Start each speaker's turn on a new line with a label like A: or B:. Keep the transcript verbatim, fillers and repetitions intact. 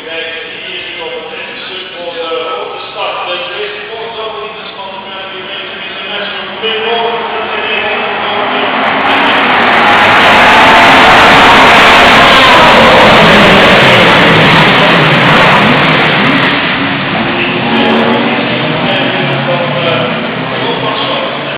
A: Kijk, hier is nu op het eerste stuk voor de, op de start. De eerste bocht, zo niet de stand, die mensen die mensen